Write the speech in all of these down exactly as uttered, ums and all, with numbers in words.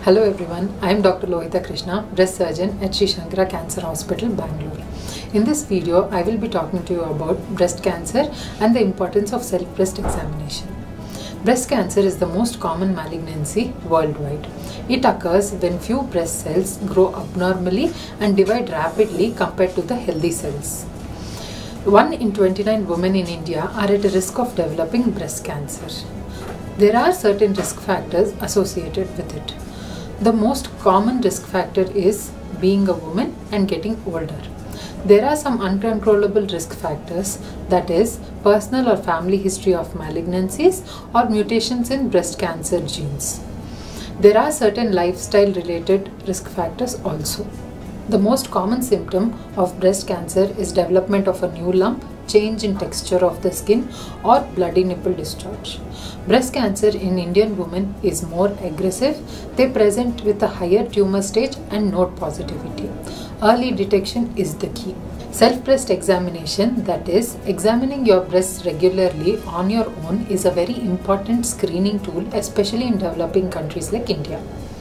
Hello everyone, I am Doctor Lohita Krishna, breast surgeon at Sri Shankara Cancer Hospital, Bangalore. In this video, I will be talking to you about breast cancer and the importance of self-breast examination. Breast cancer is the most common malignancy worldwide. It occurs when few breast cells grow abnormally and divide rapidly compared to the healthy cells. one in twenty-nine women in India are at a risk of developing breast cancer. There are certain risk factors associated with it. The most common risk factor is being a woman and getting older. There are some uncontrollable risk factors, that is, personal or family history of malignancies or mutations in breast cancer genes. There are certain lifestyle related risk factors also. The most common symptom of breast cancer is development of a new lump, change in texture of the skin, or bloody nipple discharge. Breast cancer in Indian women is more aggressive. They present with a higher tumor stage and node positivity. Early detection is the key. Self-breast examination, that is, examining your breasts regularly on your own, is a very important screening tool, especially in developing countries like India.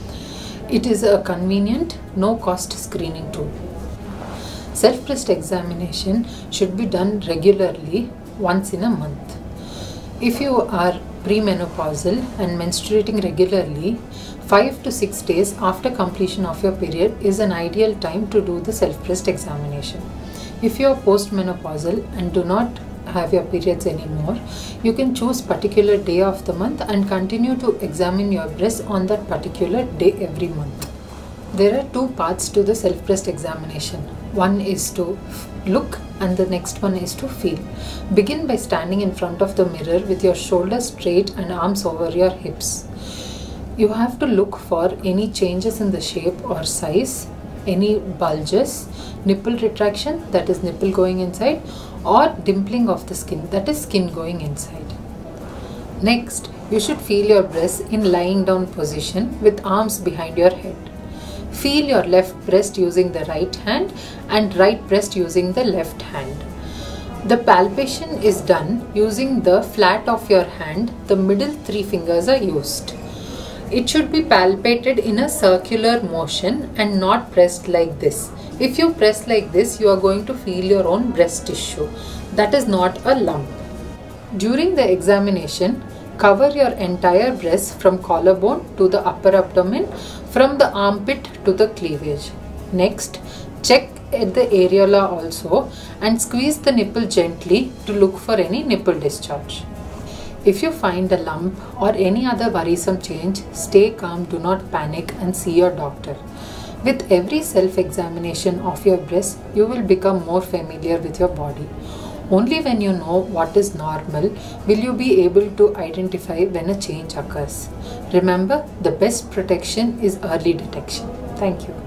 It is a convenient, no-cost screening tool. Self-breast examination should be done regularly, once in a month. If you are premenopausal and menstruating regularly, five to six days after completion of your period is an ideal time to do the self-breast examination. If you are postmenopausal and do not have your periods anymore, you can choose particular day of the month and continue to examine your breast on that particular day every month. There are two parts to the self-breast examination. One is to look and the next one is to feel. Begin by standing in front of the mirror with your shoulders straight and arms over your hips. You have to look for any changes in the shape or size, any bulges, nipple retraction, that is nipple going inside, or dimpling of the skin, that is skin going inside. Next, you should feel your breast in lying down position with arms behind your head. Feel your left breast using the right hand and right breast using the left hand. The palpation is done using the flat of your hand. The middle three fingers are used. It should be palpated in a circular motion and not pressed like this. If you press like this, you are going to feel your own breast tissue. That is not a lump. During the examination, cover your entire breast from collarbone to the upper abdomen, from the armpit to the cleavage. Next, check at the areola also and squeeze the nipple gently to look for any nipple discharge. If you find a lump or any other worrisome change, stay calm, do not panic and see your doctor. With every self-examination of your breast, you will become more familiar with your body. Only when you know what is normal will you be able to identify when a change occurs. Remember, the best protection is early detection. Thank you.